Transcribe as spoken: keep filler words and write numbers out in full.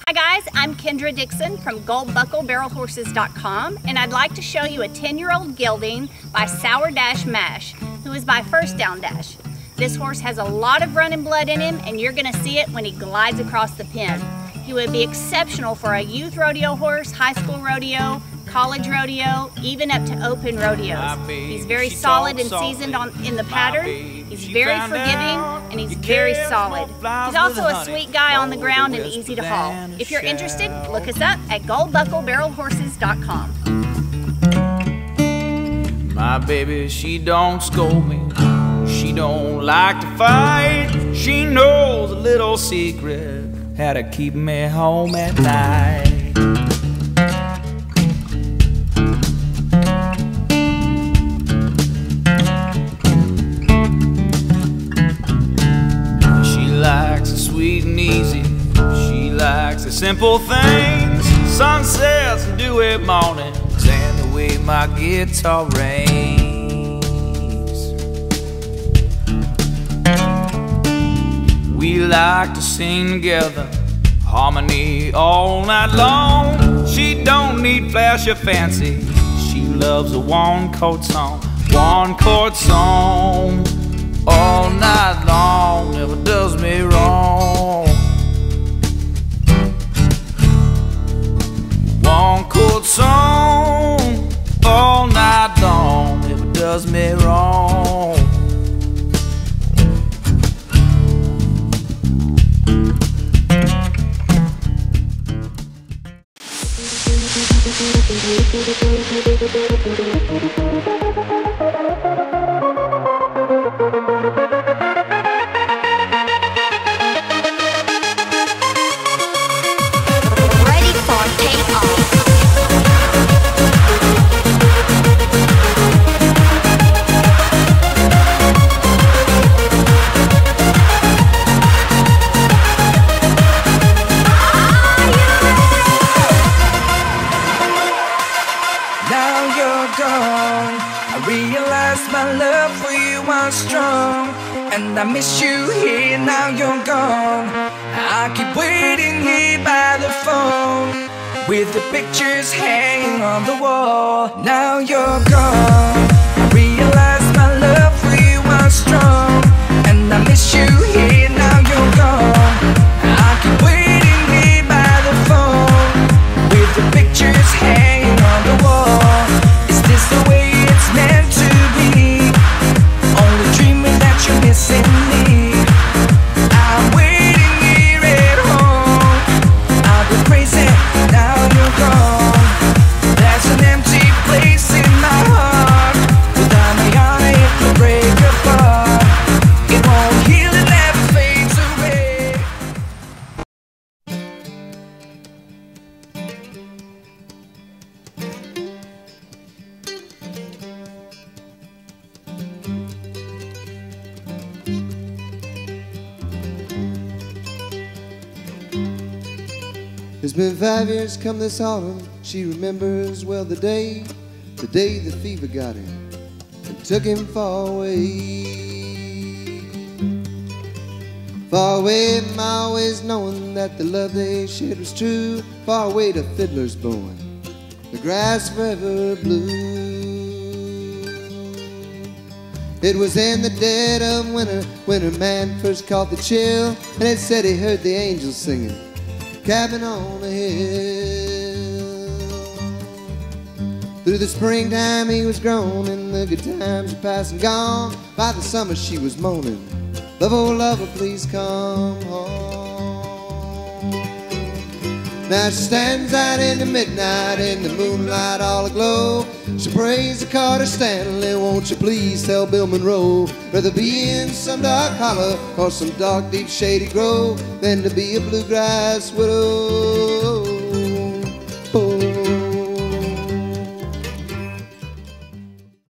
Hi guys, I'm Kendra Dixon from Gold Buckle Barrel Horses dot com, and I'd like to show you a ten year old gelding by Sour Dash Mash, who is by First Down Dash. This horse has a lot of running blood in him, and you're going to see it when he glides across the pen. He would be exceptional for a youth rodeo horse, high school rodeo, college rodeo, even up to open rodeos. He's very solid and seasoned on, in the pattern. He's very forgiving, and he's very solid. He's also a sweet guy on the ground and easy to haul. If you're interested, look us up at Gold Buckle Barrel Horses dot com. My baby, she don't scold me. She don't like to fight. She knows a little secret how to keep me home at night. She likes it sweet and easy. She likes the simple things. Sunsets and dewy mornings and the way my guitar rings. We like to sing together, harmony all night long. She don't need flash or fancy. She loves a one chord song, one chord song all night long. Never does me wrong. One chord song all night long. Never does me wrong. Ready for takeoff. Now you're gone. I realize my love for you was strong, and I miss you here. Now you're gone. I keep waiting here by the phone with the pictures hanging on the wall. Now you're gone. I realize my love for you was strong, and I miss you here. Now you're gone. I keep waiting here by the phone with the pictures hanging on the wall. Is this the way it's meant to be? Only dreaming that you're missing me. I'm waiting here at home. I've been crazy, now you're gone. There's an empty place in my heart. Without me on it, it will break apart. It won't heal, it never fades away. It's been five years come this autumn. She remembers well the day, the day the fever got him and took him far away. Far away from always knowing that the love they shared was true. Far away to fiddlers blowing the grass forever blue. It was in the dead of winter when her man first caught the chill, and it said he heard the angels singing, cabin on a hill. Through the springtime he was grown, and the good times were past and gone. By the summer she was moaning, love, oh lover, please come home. Now she stands out in the midnight, in the moonlight all aglow. She prays to Carter Stanley, won't you please tell Bill Monroe, rather be in some dark hollow or some dark deep shady grove than to be a bluegrass widow.